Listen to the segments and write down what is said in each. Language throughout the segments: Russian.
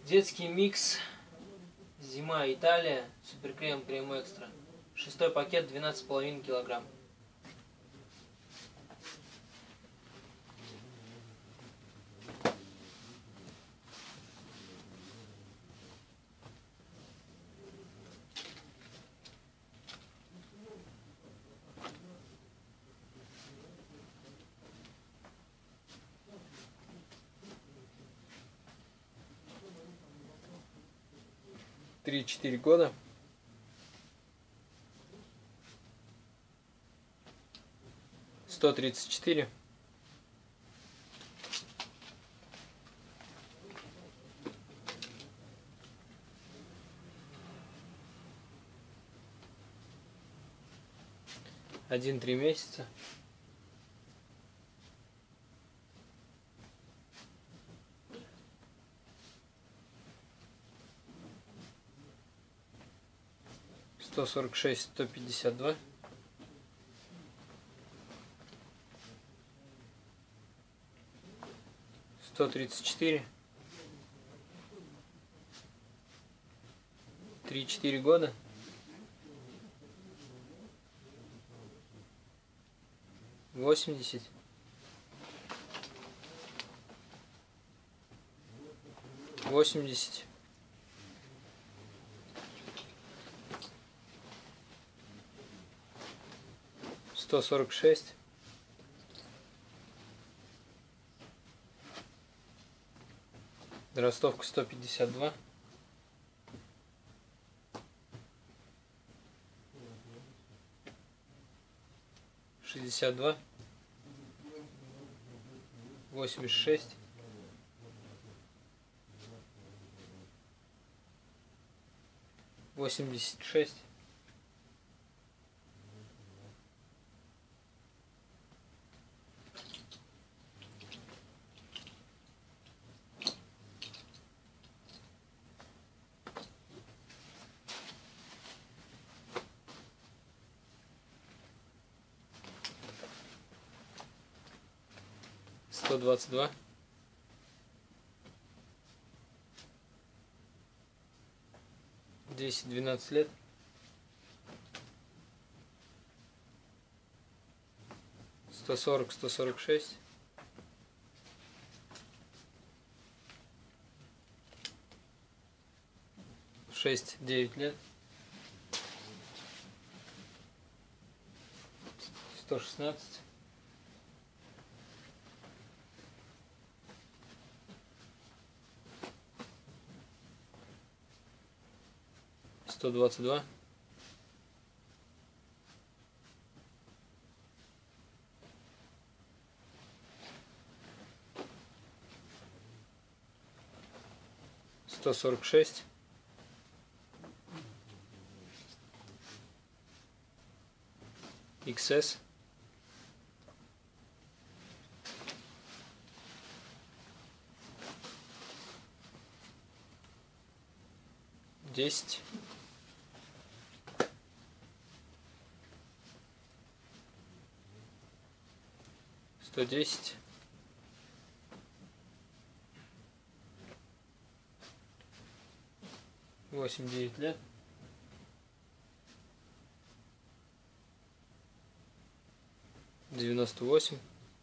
Детский микс Зима Италия, суперкрем, крем экстра. 6-й пакет 12,5 килограмм. Три-4 года. $134. Один-3 месяца. $146, $152. $134. 3-4 года. $80. $80. $146. Ростовка $152. $62. $86. $86. $122. (10-12 лет). $140, $146. (6-9 лет). $116. $122. $146. XS. $10. $110. (8-9 лет). $98.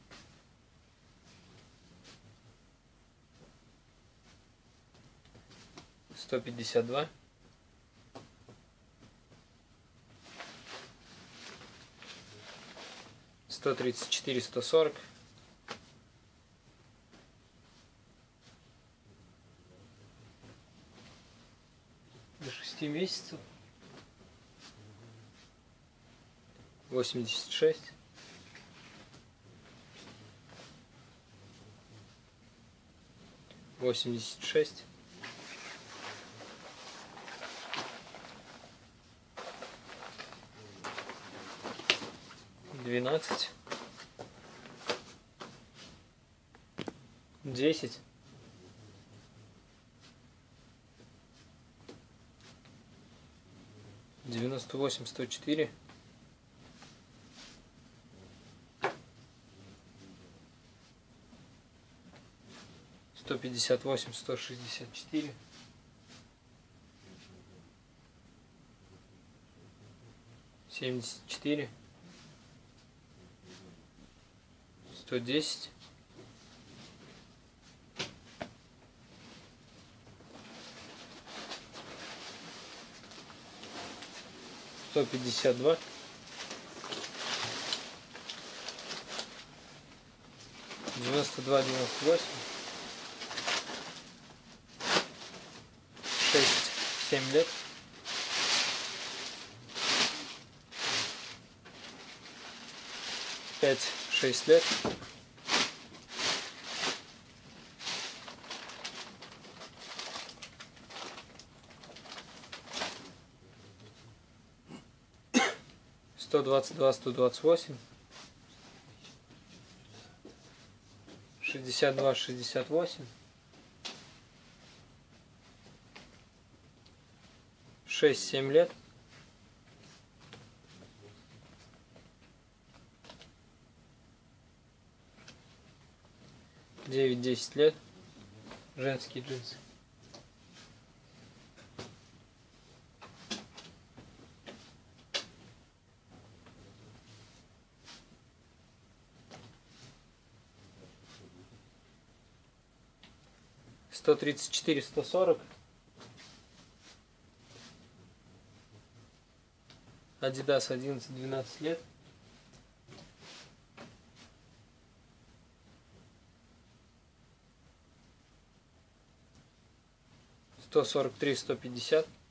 $152. $134, $140. До 6 месяцев. $86. $86. $12. $10. $98, $104. $158, $164. 74, 110, 152, 92, 98, 6-7 лет, 5-6 лет, 122, 128, 62, 68, 6-7 лет, 9-10 лет, женские джинсы. Сто 34, 140, Adidas 11-12 лет, 143, 150,